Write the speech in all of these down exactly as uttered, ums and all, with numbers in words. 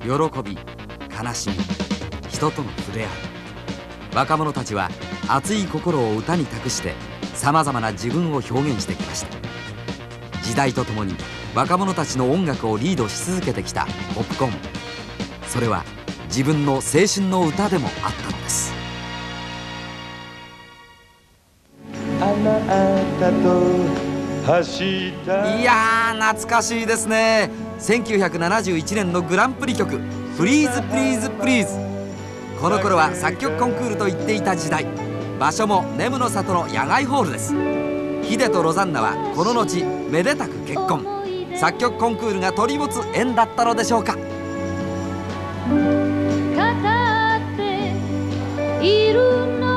喜び、悲しみ、人との触れ合い、若者たちは熱い心を歌に託してさまざまな自分を表現してきました。時代とともに若者たちの音楽をリードし続けてきたポップコーン。それは自分の青春の歌でもあったのです。 あなたと走った。 いやー、懐かしいですね。せんきゅうひゃくななじゅういちねんのグランプリ曲「プリーズプリーズプリーズ」。この頃は作曲コンクールと言っていた時代。場所もネムの里の野外ホールです。ヒデとロザンナはこの後めでたく結婚。作曲コンクールが取り持つ縁だったのでしょうか。 語っているの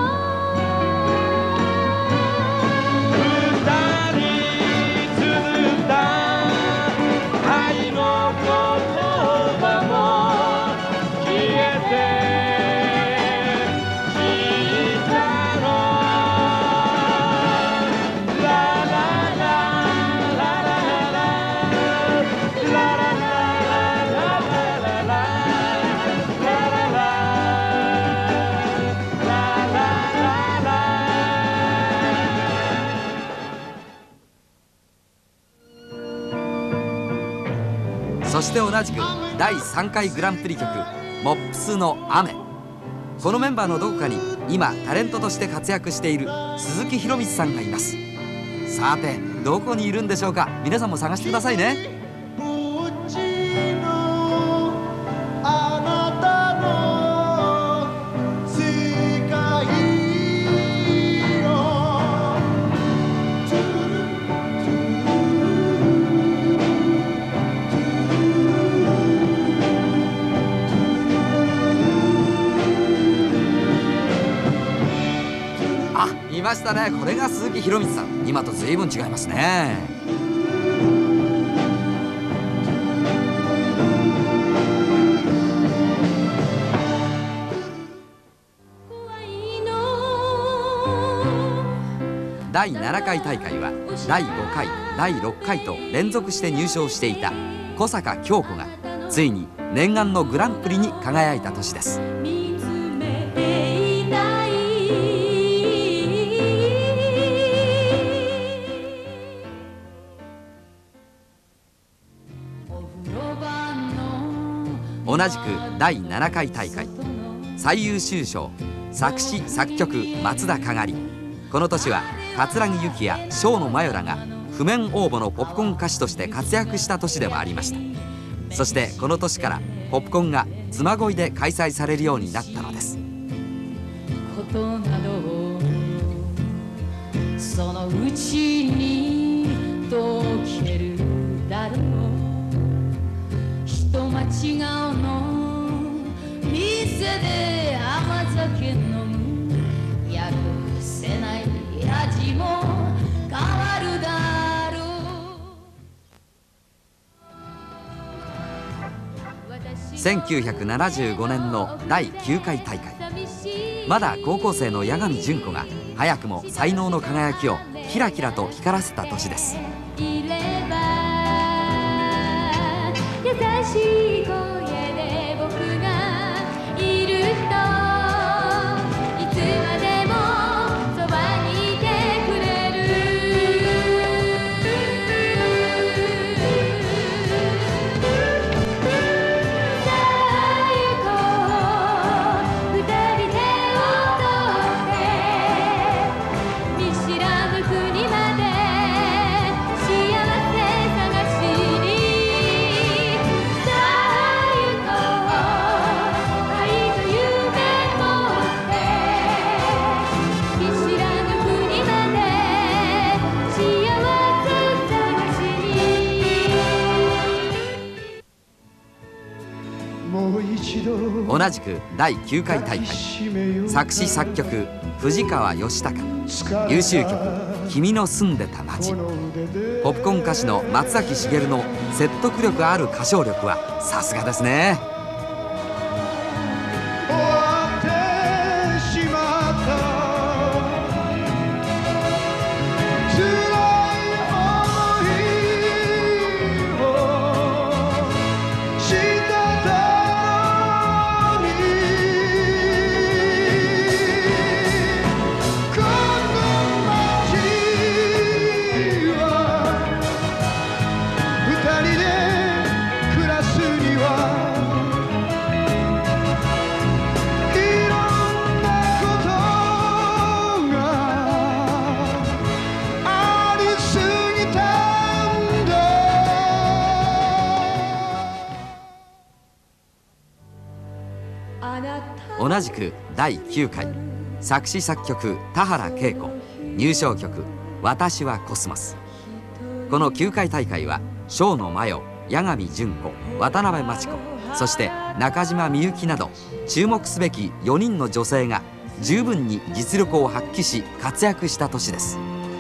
そして同じくだいさんかいグランプリ曲「モップスの雨」。このメンバーのどこかに今タレントとして活躍している鈴木宏光さんがいます。さてどこにいるんでしょうか。皆さんも探してくださいね。いましたね。これが鈴木宏光さん。今と随分違いますね。だいななかい大会はだいごかい、だいろっかいと連続して入賞していた小坂京子がついに念願のグランプリに輝いた年です。同じくだいななかい大会最優秀賞作詞作曲松田かがり。この年は桂木由紀や生野真世らが譜面応募のポップコーン歌手として活躍した年でもありました。そしてこの年からポップコーンが妻恋で開催されるようになったのです。 ことなどそのうちに解けるだろう。人間違うの店で甘酒飲むやるせない味も変わるだろう。 せんきゅうひゃくななじゅうごねんのだいきゅうかい大会。まだ高校生の八神純子が早くも才能の輝きをキラキラと光らせた年です。 優しい声で僕がいるといつまでもそばにいてくれる。さあ行こう二人手を取って見知らぬ国まで幸せ探しに。 同じくだいきゅうかい大会作詞作曲藤川義孝、優秀曲「君の住んでた街」。ポップコーン歌手の松崎しげるの説得力ある歌唱力はさすがですね。 した同じくだいきゅうかい作詞作曲田原恵子、入賞曲「私はコスモス」。このきゅうかい大会は生野真世、八神純子、渡辺真知子、そして中島みゆきなど注目すべきよにんの女性が十分に実力を発揮し活躍した年です。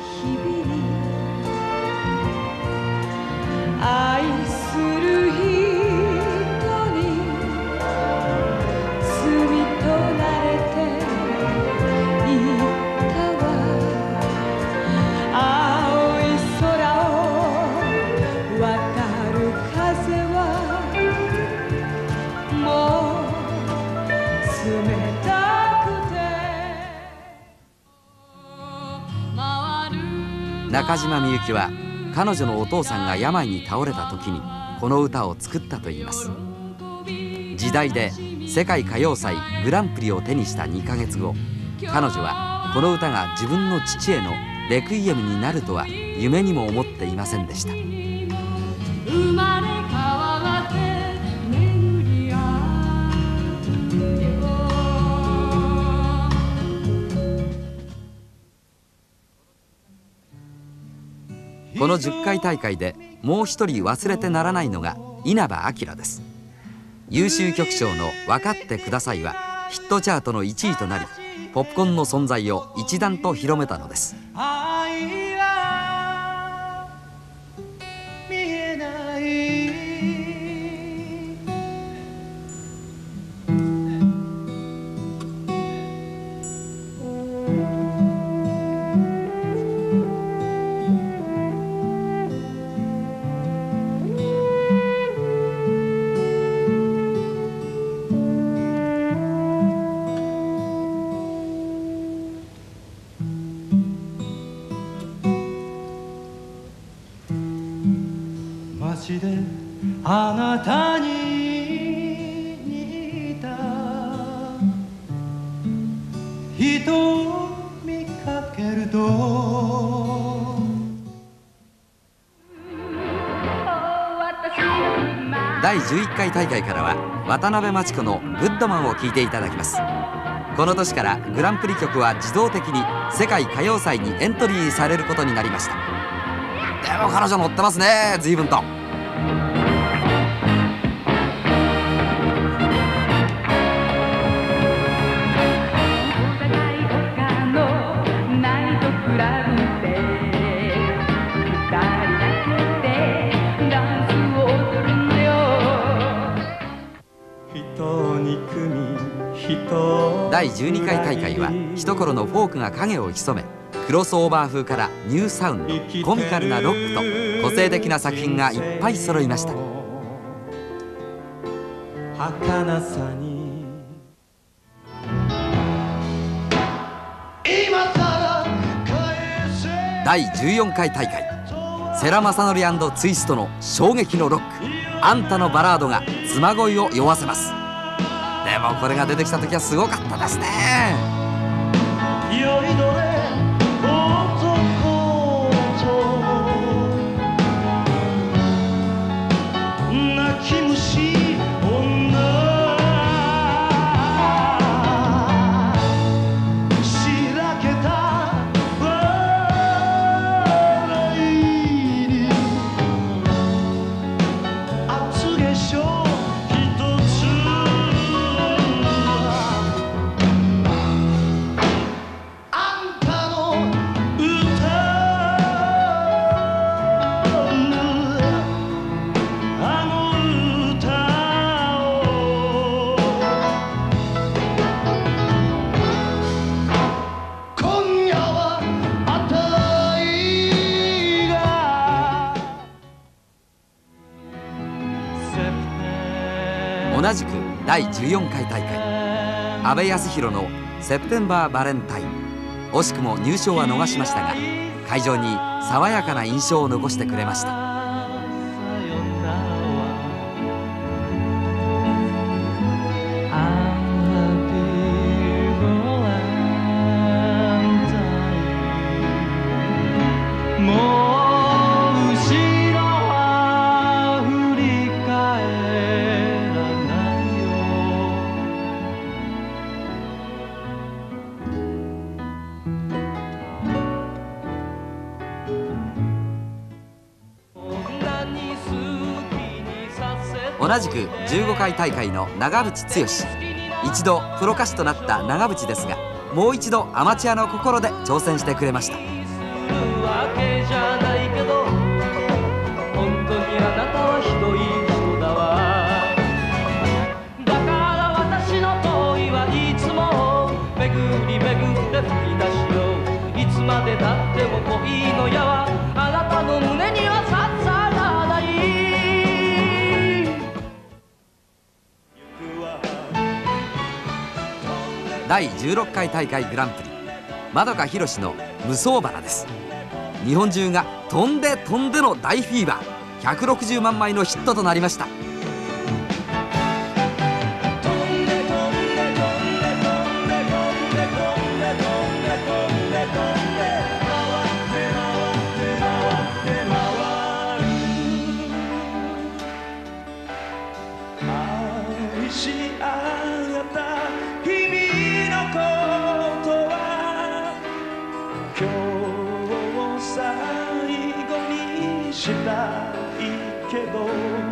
愛する人に罪となれていたわ。青い空を渡る風はもう冷たくて。 中島みゆきは彼女のお父さんが病に倒れた時にこの歌を作ったといいます。時代で世界歌謡祭グランプリを手にしたにかげつご、彼女はこの歌が自分の父へのレクイエムになるとは夢にも思っていませんでした。 生まれ変わって巡り合ってよ。 このじゅっかい大会でもう一人忘れてならないのが稲葉陽です。優秀曲賞の「分かってください」はヒットチャートのいちいとなり、ポップコーンの存在を一段と広めたのです。 愛は見えない街であなたに似た人を見かけるとだいじゅういっかい大会からは渡辺真知子の「グッドマン」を聴いていただきます。この年からグランプリ曲は自動的に世界歌謡祭にエントリーされることになりました。でも彼女乗ってますね、随分と。だいじゅうにかい大会は一頃のフォークが影を潜め、クロスオーバー風からニューサウンド、コミカルなロックと個性的な作品がいっぱい揃いました。 儚さにだいじゅうよんかい大会、世良公則&ツイストの衝撃のロック「あんたのバラード」が妻恋を酔わせます。でもこれが出てきた時はすごかったですね。 酔いどれ男と泣き虫女しらけた笑いに厚化粧一つ同じくだいじゅうよんかい大会、阿部康弘の「セプテンバー・バレンタイン」。惜しくも入賞は逃しましたが、会場に爽やかな印象を残してくれました。 同じくじゅうごかい大会の長渕剛。一度プロ歌手となった長渕ですが、もう一度アマチュアの心で挑戦してくれました。 わけじゃないけど本当にあなたはひどい人だわ。だから私の恋はいつも巡り巡って吹き出しよ。いつまでたっても恋の矢はあなたの胸には刺さらない。 だいじゅうろっかい大会グランプリ、円宏の無双花です。日本中が飛んで飛んでの大フィーバー、ひゃくろくじゅうまんまいのヒットとなりました。 愛し合った君のことは今日最後にしたいけど、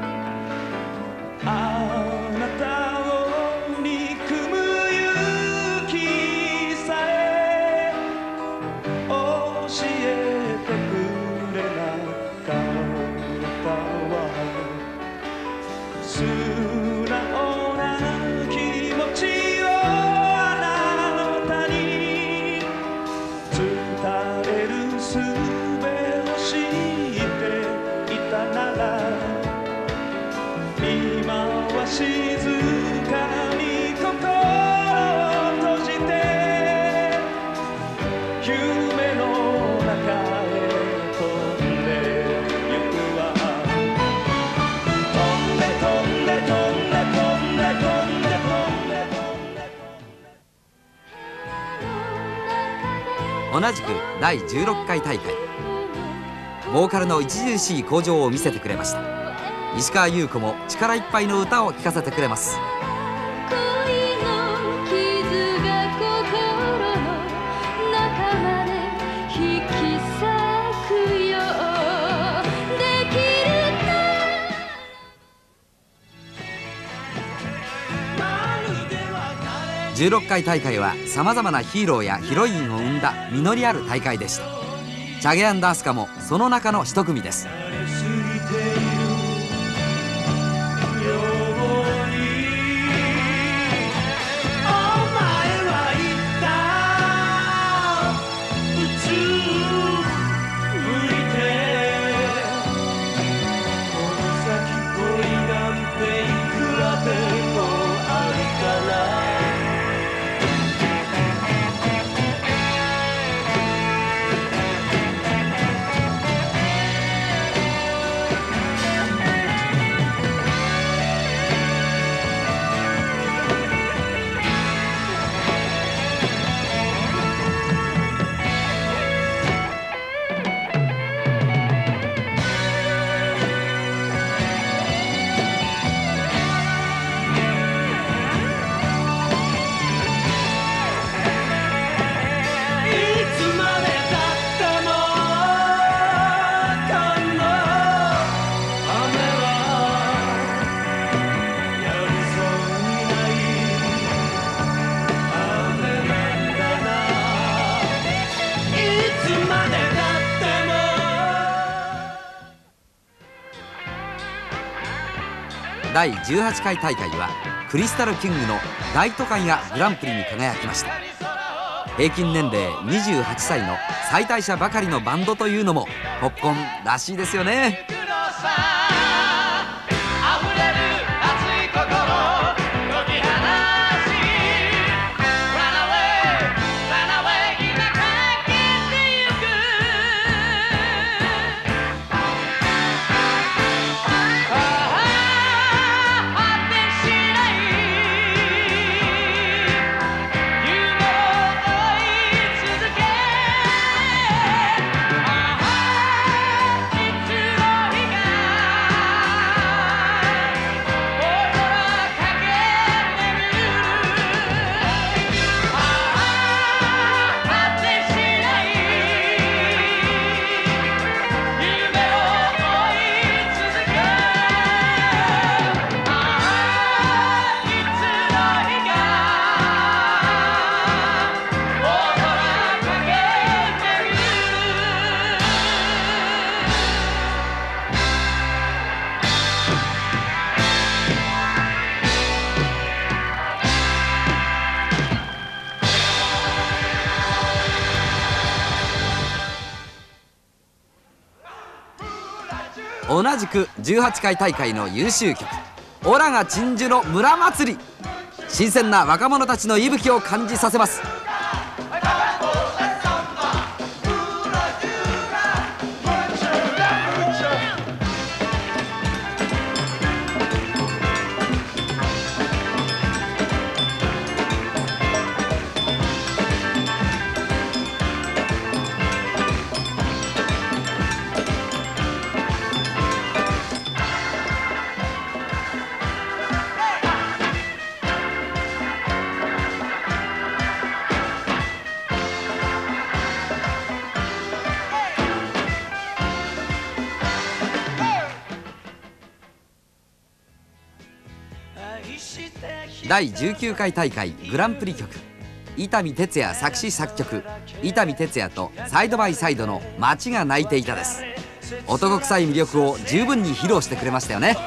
あなたを憎む勇気さえ教えてくれなかったわ。素直な気持ちをあなたに伝える術を知っていたなら、今は静かに心を閉じて夢の中へ飛んでゆくわ。飛んで飛んで飛んで飛んで飛んで飛んで飛んで。 同じくだいじゅうろっかい大会、ボーカルの著しい向上を見せてくれました。石川優子も力いっぱいの歌を聴かせてくれます。 恋の傷が心の中まで引き裂くよ。できるじゅうろっかい大会はさまざまなヒーローやヒロインを生んだ実りある大会でした。チャゲアンダースカもその中の一組です。だいじゅうはちかい大会はクリスタルキングの大都会がグランプリに輝きました。平均年齢にじゅうはっさいの最大者ばかりのバンドというのもポップコーンらしいですよね。 同じくじゅうはちかい大会の優秀曲「オラが鎮守の村祭り」。新鮮な若者たちの息吹を感じさせます。だいじゅうきゅうかい大会グランプリ曲、伊丹哲也作詞作曲、伊丹哲也とサイドバイサイドの「街が泣いていた」です。男臭い魅力を十分に披露してくれましたよね。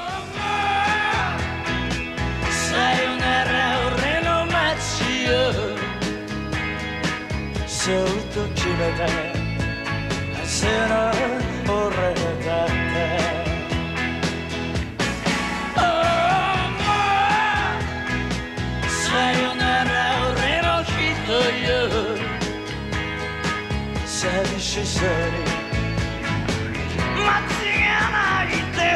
さよなら俺の街よ、そうと決めた明日の俺だった。さよなら俺の人よ、寂しさに街が泣いて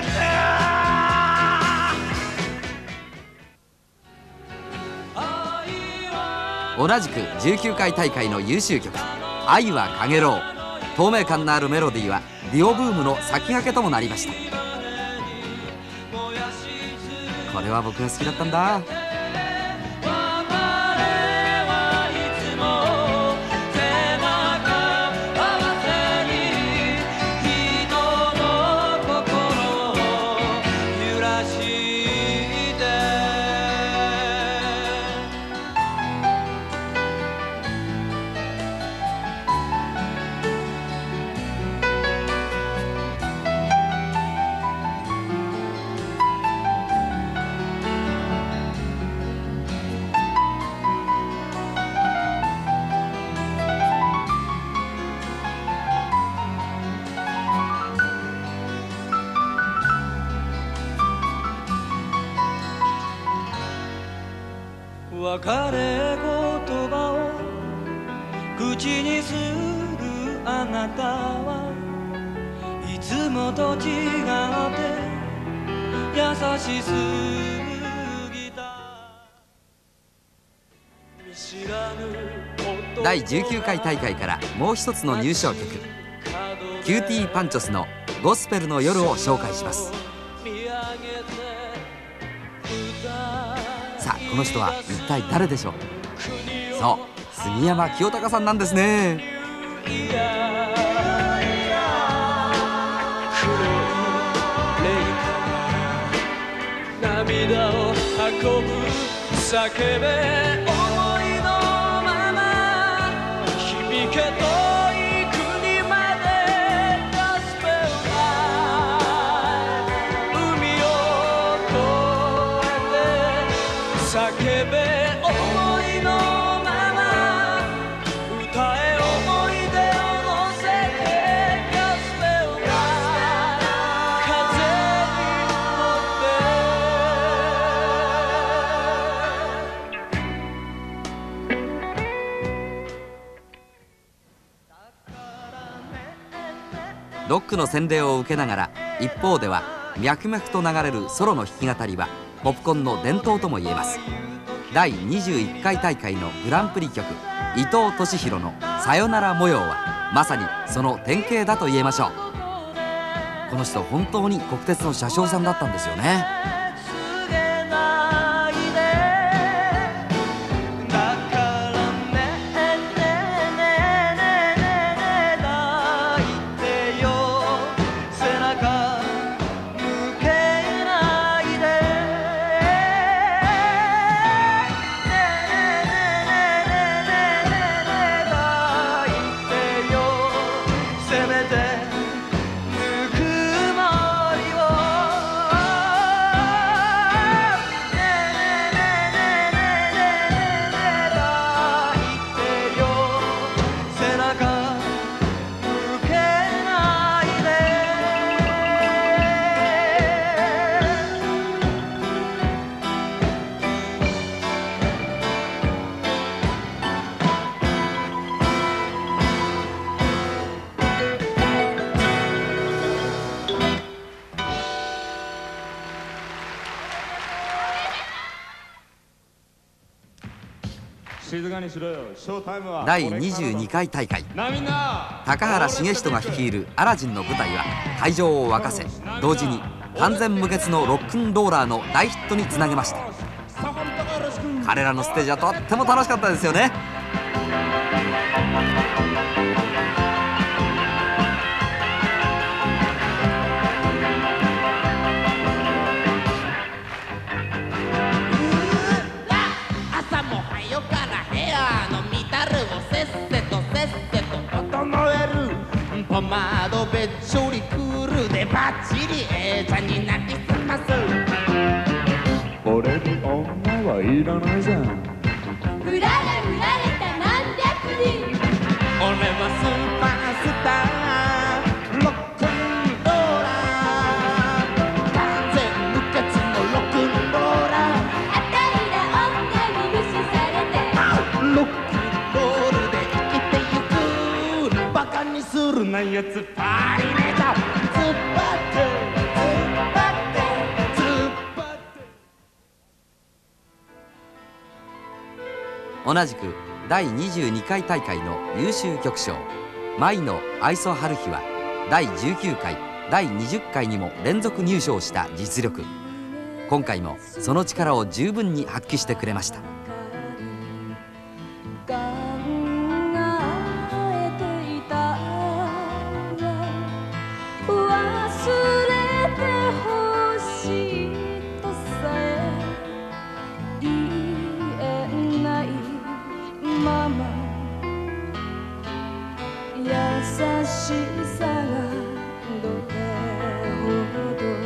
た。 同じくじゅうきゅうかい大会の優秀曲「愛はかげろう」。透明感のあるメロディーはディオブームの先駆けともなりました。これは僕が好きだったんだ。 別れ言葉を口にするあなたはいつもと違って優しすぎた。見知らぬだいじゅうきゅうかい大会からもう一つの入賞曲、キューティーパンチョスの「ゴスペルの夜」を紹介します。さあこの人は一体誰でしょう。そう杉山清貴さんなんですね。 涙を運ぶ叫べ思いのまま響け遠い国までゴスペルが海を越えて叫べ思いのまま歌え思い出を乗せてゴスペルが風に乗ロックの洗礼を受けながら一方では脈々と流れるソロの弾き語りはポップコンの伝統ともいえます。だいにじゅういっかい大会のグランプリ曲伊藤俊弘の「さよなら模様」はまさにその典型だと言えましょう。この人本当に国鉄の車掌さんだったんですよね。 だいにじゅうにかい大会、高原茂人が率いるアラジンの舞台は会場を沸かせ、同時に完全無欠のロックンローラーの大ヒットにつなげました。彼らのステージはとっても楽しかったですよね。 朝も早からヘアのミタルをせっせとせっせと整える。ポマードべっちょりクールでバッチリええちゃんになりすます。 俺に女はいらないじゃん。 ふられふられた何百人。 俺はスーパースターロックンローラー、完全無欠のロックンローラー。 あたいら女に無視されてロックンロールで生きてゆく。バカにするなやつパリネタ。突っ張って突っ張って突っ張って。 同じくだいにじゅうにかい大会の優秀曲賞舞の愛想春日はだいじゅうきゅうかいだいにじゅっかいにも連続入賞した実力。今回もその力を十分に発揮してくれました。 考えていたら忘れてほしいとさえ言えないまま、優しさがどれほど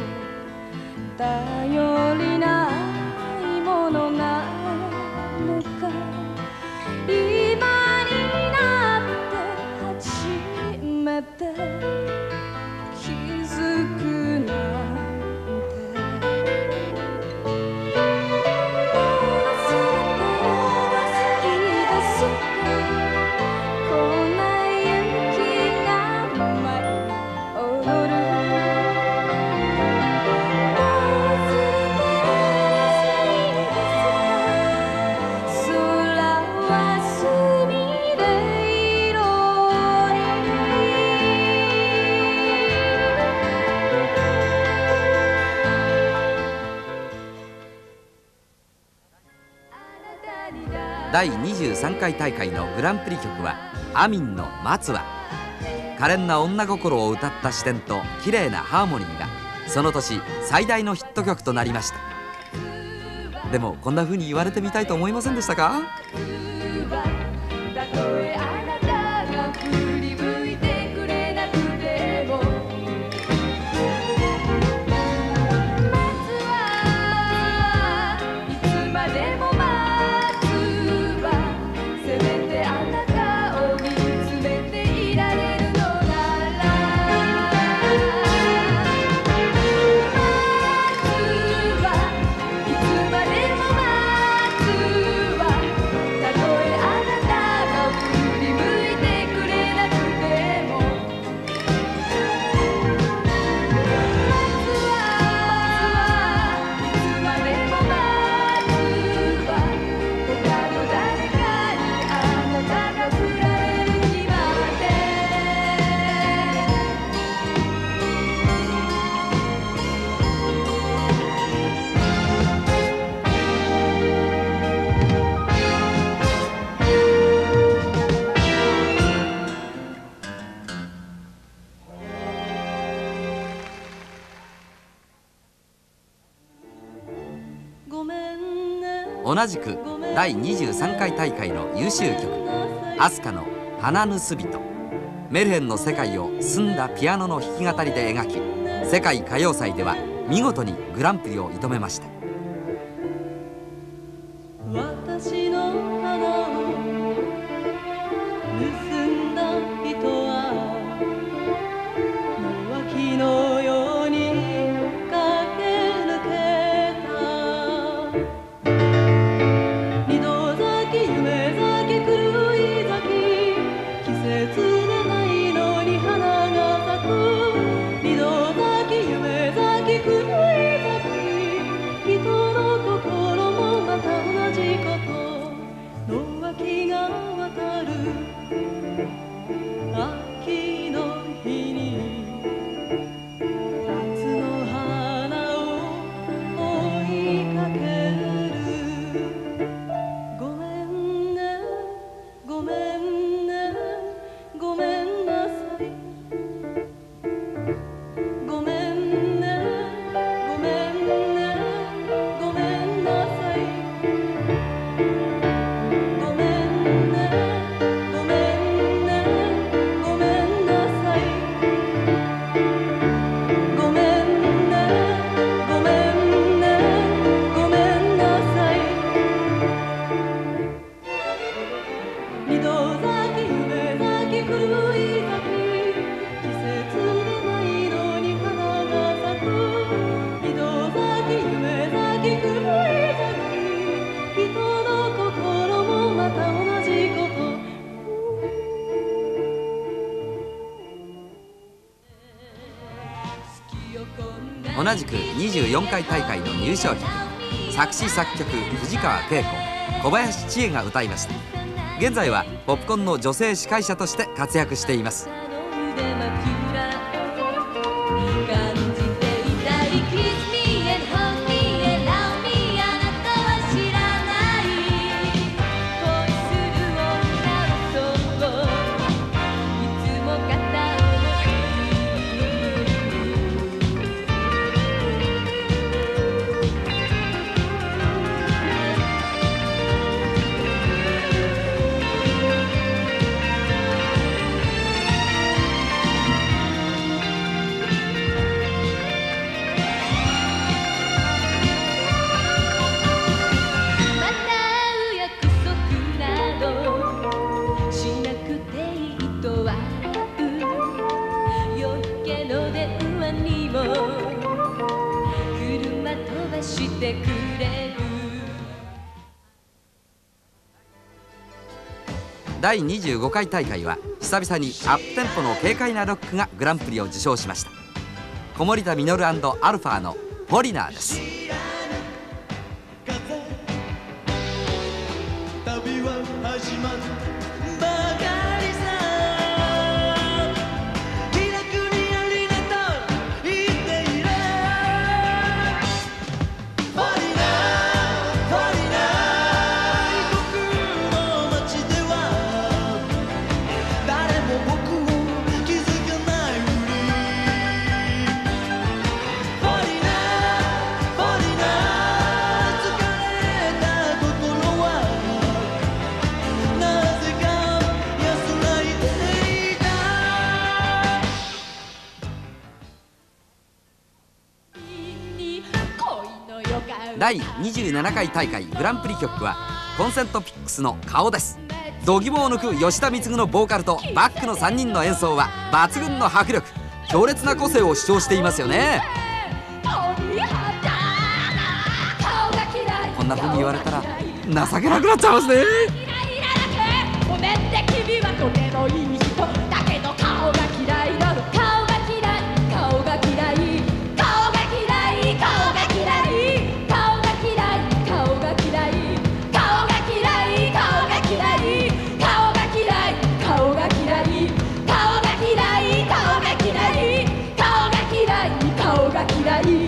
頼りないものなのか、今になって初めて気づくなんて。いいですか、粉雪が舞い踊る。忘れていいですか、空は墨で色に。 だいにじゅうさんかい大会のグランプリ曲はアミンの「松は」。可憐な女心を歌った視点と綺麗なハーモニーがその年最大のヒット曲となりました。でもこんな風に言われてみたいと思いませんでしたか？ たとえあなたが振り向いてくれなくても、夏はいつまでも待つわ。せめてあなたを見つめていられるのなら。夏はいつまでも待つわ。たとえあなたが振り向いてくれなくても、夏はいつまでも待つわ。他の誰かにあなたが振られる日まで。ごめんね。 同じくだいにじゅうさんかい大会の優秀曲アスカの「花盗人」。メルヘンの世界を澄んだピアノの弾き語りで描き、世界歌謡祭では見事にグランプリを射止めました。 私の花を盗んだ人は野脇のように駆け抜けた。二度咲き夢咲き狂い咲き、季節でないのに花が咲く。二度咲き夢咲き狂い咲き、季同じくにじゅうよんかい大会の入賞曲、作詞作曲藤川慶子、小林千恵が歌いました。現在はポップコンの女性司会者として活躍しています。だいにじゅうごかい大会は久々にアップテンポの軽快なロックがグランプリを受賞しました。小森田実アルファのポリナーです。 旅は始まるばかりさ、気楽にありがとう言っている。ポリナーポリナー、異国の街では誰も僕を気づかないふり。ポリナーポリナー、疲れた心はなぜか安らいでいた。 だいにじゅうななかい大会グランプリ曲はコンセントピックスの顔です。度肝を抜く吉田貢のボーカルとバックのさんにんの演奏は抜群の迫力、強烈な個性を主張していますよね。こんな風に言われたら情けなくなっちゃいますね。 ごめんね、君はとてもいい人だけど顔が嫌いなの。顔が嫌い、顔が嫌い、顔が嫌い、顔が嫌い、顔が嫌い、顔が嫌い、顔が嫌い、顔が嫌い、顔が嫌い、顔が嫌い、顔が嫌い、顔が嫌い、顔が嫌い、顔が嫌い、顔が嫌い。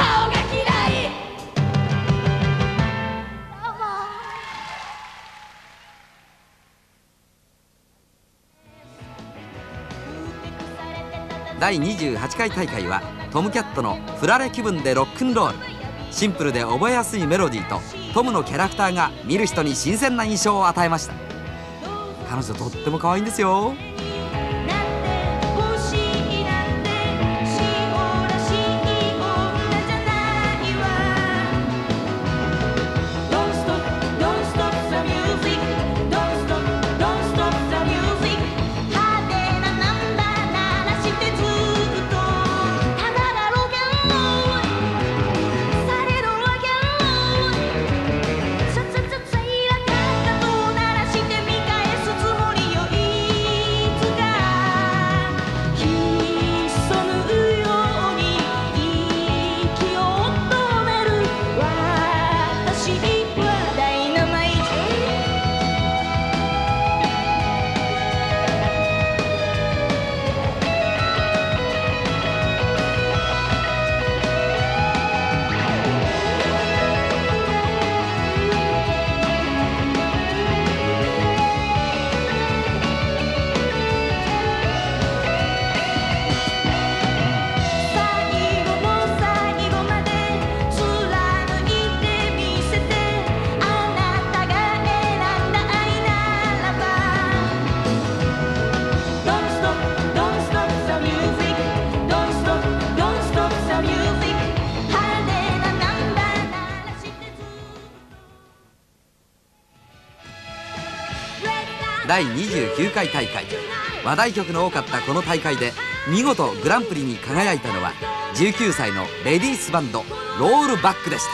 だいにじゅうはちかい大会はトムキャットのフラレ気分でロックンロール。シンプルで覚えやすいメロディーとトムのキャラクターが見る人に新鮮な印象を与えました。彼女とっても可愛いんですよ。だいにじゅうきゅうかい大会、話題曲の多かったこの大会で見事グランプリに輝いたのはじゅうきゅうさいのレディースバンドロールバックでした。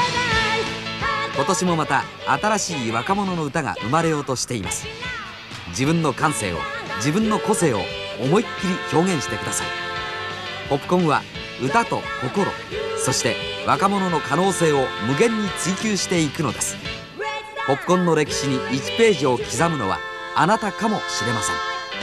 今年もまた新しい若者の歌が生まれようとしています。 自分の感性を、自分の個性を思いっきり表現してください。ポップコンは歌と心、そして若者の可能性を無限に追求していくのです。ポップコンの歴史にいちページを刻むのはあなたかもしれません。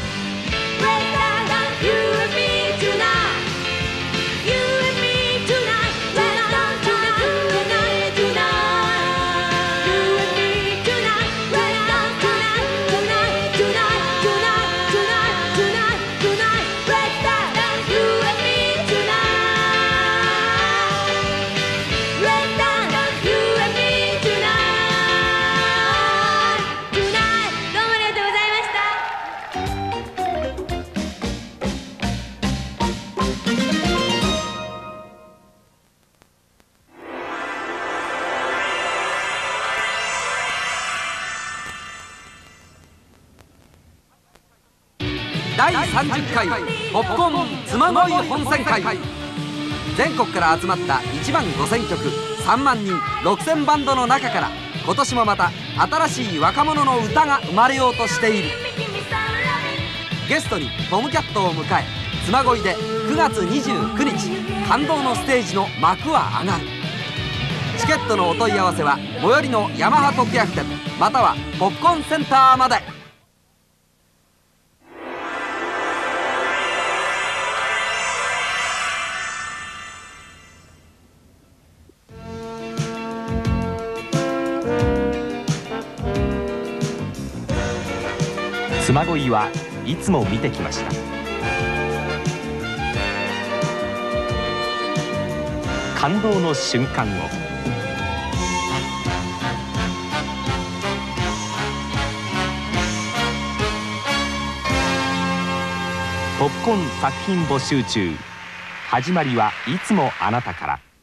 だいさんじゅっかいポップコン妻恋本選会。全国から集まったいちまんごせんきょく、さんまんにん、ろくせんバンドの中から今年もまた新しい若者の歌が生まれようとしている。ゲストにトムキャットを迎え、妻恋でくがつにじゅうくにち感動のステージの幕は上がる。チケットのお問い合わせは最寄りのヤマハ特約店またはポップコンセンターまで。 妻恋はいつも見てきました。感動の瞬間を、ポップコーン作品募集中。始まりはいつもあなたから。